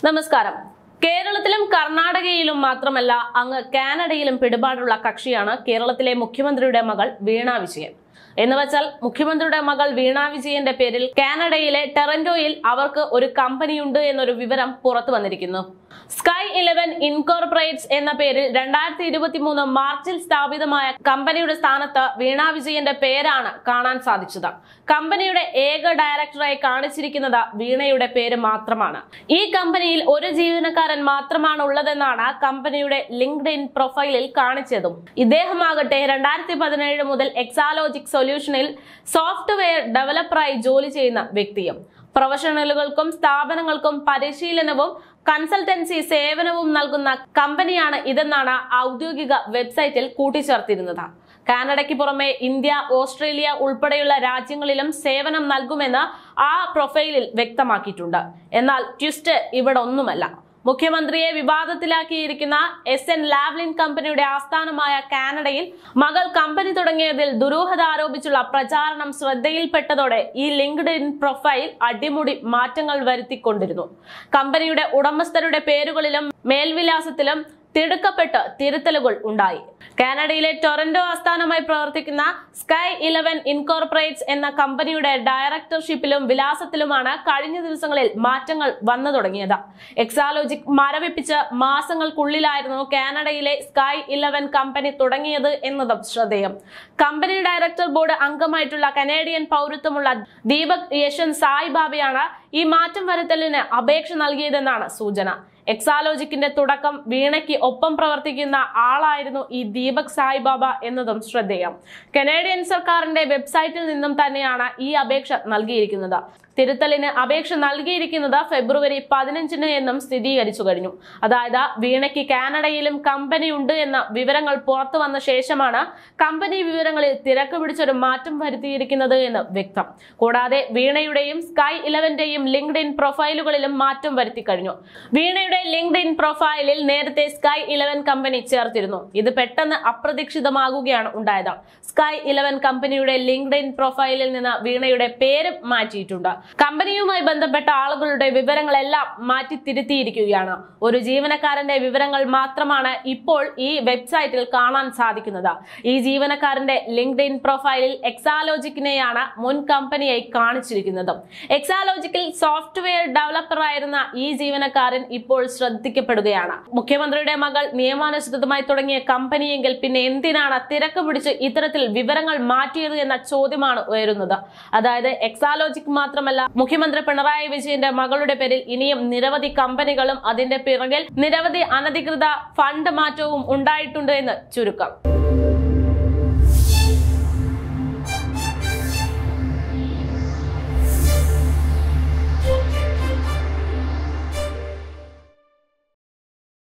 നമസ്കാരം. കേരളത്തിലും കർണാടകയിലും മാത്രമല്ല അങ്ങ് കാനഡയിലും പിടിപാടുള്ള കക്ഷിയാണ് കേരളത്തിലെ മുഖ്യമന്ത്രിയുടെ മകൾ വീണ വിജയൻ. എന്നുവെച്ചാൽ മുഖ്യമന്ത്രിയുടെ മകൾ വീണ വിജയന്റെ പേരിൽ കാനഡയിലെ ടൊറന്റോയിൽ അവർക്ക് ഒരു കമ്പനിയുണ്ട് എന്നൊരു വിവരം പുറത്തു വന്നിരിക്കുന്നു. സ്കൈ 11 ഇൻകോർപ്പറേറ്റ്സ് എന്ന പേരിൽ 2023 മാർച്ചിൽ സ്ഥാപിതമായ കമ്പനിയുടെ സ്ഥാനത്ത് വീണ വിജയന്റെ പേരാണ് കാണാൻ സാധിച്ചത്. കമ്പനിയുടെ ഏക ഡയറക്ടറായി കാണിച്ചിരിക്കുന്നത് വീണയുടെ പേര് മാത്രമാണ്. ഈ കമ്പനിയിൽ ഒരു ജീവനക്കാരൻ മാത്രമാണ് ഉള്ളതെന്നാണ് കമ്പനിയുടെ ലിങ്ക്ഡ്ഇൻ പ്രൊഫൈലിൽ കാണിച്ചതും. ഇദ്ദേഹമാകട്ടെ 2017 മുതൽ എക്സാലോജിക് സൊല്യൂഷനിൽ സോഫ്റ്റ്വെയർ ഡെവലപ്പറായി ജോലി ചെയ്യുന്ന വ്യക്തിയും. പ്രൊഫഷണലുകൾക്കും സ്ഥാപനങ്ങൾക്കും പരിശീലനവും കൺസൾട്ടൻസി സേവനവും നൽകുന്ന കമ്പനിയാണ് ഇതെന്നാണ് ഔദ്യോഗിക വെബ്സൈറ്റിൽ കൂട്ടിച്ചേർത്തിരുന്നത്. കാനഡയ്ക്ക് പുറമെ ഇന്ത്യ, ഓസ്ട്രേലിയ ഉൾപ്പെടെയുള്ള രാജ്യങ്ങളിലും സേവനം നൽകുമെന്ന് ആ പ്രൊഫൈലിൽ വ്യക്തമാക്കിയിട്ടുണ്ട്. എന്നാൽ ട്വിസ്റ്റ് ഇവിടെ ഒന്നുമല്ല. മുഖ്യമന്ത്രിയെ വിവാദത്തിലാക്കിയിരിക്കുന്ന SN ലാവ്ലിൻ കമ്പനിയുടെ ആസ്ഥാനമായ കാനഡയിൽ മകൾ കമ്പനി തുടങ്ങിയതിൽ ദുരൂഹത ആരോപിച്ചുള്ള പ്രചാരണം ശ്രദ്ധയിൽപ്പെട്ടതോടെ ഈ ലിങ്ക്ഡ്ഇൻ പ്രൊഫൈൽ അടിമുടി മാറ്റങ്ങൾ വരുത്തിക്കൊണ്ടിരുന്നു. കമ്പനിയുടെ ഉടമസ്ഥരുടെ പേരുകളിലും മേൽവിലാസത്തിലും തിടുക്കപ്പെട്ട് തിരുത്തലുകൾ ഉണ്ടായി. കാനഡയിലെ ടൊറന്റോ ആസ്ഥാനമായി പ്രവർത്തിക്കുന്ന സ്കൈ 11 ഇൻകോർപ്പറേറ്റ്സ് എന്ന കമ്പനിയുടെ ഡയറക്ടർഷിപ്പിലും വിലാസത്തിലുമാണ് കഴിഞ്ഞ ദിവസങ്ങളിൽ മാറ്റങ്ങൾ വന്നു തുടങ്ങിയത്. എക്സാലോജിക് മരവിപ്പിച്ച് മാസങ്ങൾക്കുള്ളിലായിരുന്നു കാനഡയിലെ സ്കൈ 11 കമ്പനി തുടങ്ങിയത് എന്നതും ശ്രദ്ധേയം. കമ്പനി ഡയറക്ടർ ബോർഡ് അംഗമായിട്ടുള്ള കനേഡിയൻ പൗരത്വമുള്ള ദീപക് യശൻ സായ് ബാബയാണ് ഈ മാറ്റം വരുത്തലിന് അപേക്ഷ നൽകിയതെന്നാണ് സൂചന. എക്സാലോജിക്കിന്റെ തുടക്കം വീണയ്ക്ക് ഒപ്പം പ്രവർത്തിക്കുന്ന ആളായിരുന്നു ഈ ദീപക് സായ് ബാബ എന്നതും ശ്രദ്ധേയം. കനേഡിയൻ സർക്കാരിന്റെ വെബ്സൈറ്റിൽ നിന്നും തന്നെയാണ് ഈ അപേക്ഷ നൽകിയിരിക്കുന്നത്. തിരുത്തലിന് അപേക്ഷ നൽകിയിരിക്കുന്നത് ഫെബ്രുവരി 15 എന്നും സ്ഥിരീകരിച്ചു കഴിഞ്ഞു. അതായത് വീണയ്ക്ക് കാനഡയിലും കമ്പനി ഉണ്ട് എന്ന വിവരങ്ങൾ പുറത്തു വന്ന ശേഷമാണ് കമ്പനി വിവരങ്ങളിൽ തിരക്ക് പിടിച്ചൊരു മാറ്റം വരുത്തിയിരിക്കുന്നത് എന്ന് വ്യക്തം. കൂടാതെ വീണയുടെയും സ്കൈ 11ന്റെയും ലിങ്ക്ഡ്ഇൻ പ്രൊഫൈലുകളിലും മാറ്റം വരുത്തി കഴിഞ്ഞു. വീണയുടെ ലിങ്ക്ഡ്ഇൻ പ്രൊഫൈലിൽ നേരത്തെ സ്കൈ 11 കമ്പനി ചേർത്തിരുന്നു. ഇത് പെട്ടെന്ന് അപ്രതീക്ഷിതമാകുകയാണ് ഉണ്ടായത്. സ്കൈ 11 കമ്പനിയുടെ ലിങ്ക്ഡ്ഇൻ പ്രൊഫൈലിൽ നിന്ന് വീണയുടെ പേര് മാറ്റിയിട്ടുണ്ട്. കമ്പനിയുമായി ബന്ധപ്പെട്ട ആളുകളുടെ വിവരങ്ങളെല്ലാം മാറ്റി തിരുത്തിയിരിക്കുകയാണ്. ഒരു ജീവനക്കാരന്റെ വിവരങ്ങൾ മാത്രമാണ് ഇപ്പോൾ ഈ വെബ്സൈറ്റിൽ കാണാൻ സാധിക്കുന്നത്. ഈ ജീവനക്കാരന്റെ ലിങ്ക്ഡ്ഇൻ പ്രൊഫൈലിൽ എക്സാലോജിക്കിനെയാണ് മുൻ കമ്പനിയായി കാണിച്ചിരിക്കുന്നത്. എക്സാലോജിക്കിൽ സോഫ്റ്റ്വെയർ ഡെവലപ്പറായിരുന്ന ഈ ജീവനക്കാരൻ ഇപ്പോൾ ശ്രദ്ധിക്കപ്പെടുകയാണ്. മുഖ്യമന്ത്രിയുടെ മകൾ നിയമാനുസൃതമായി തുടങ്ങിയ കമ്പനിയെങ്കിൽ പിന്നെ എന്തിനാണ് തിരക്ക് പിടിച്ച് ഇത്തരത്തിൽ വിവരങ്ങൾ മാറ്റിയത് എന്ന ചോദ്യമാണ് ഉയരുന്നത്. അതായത് എക്സാലോജിക് മാത്രമല്ല, മുഖ്യമന്ത്രി പിണറായി വിജയന്റെ മകളുടെ പേരിൽ ഇനിയും നിരവധി കമ്പനികളും അതിന്റെ പിറകിൽ നിരവധി അനധികൃത ഫണ്ട് മാറ്റവും ഉണ്ടായിട്ടുണ്ട് എന്ന് ചുരുക്കം.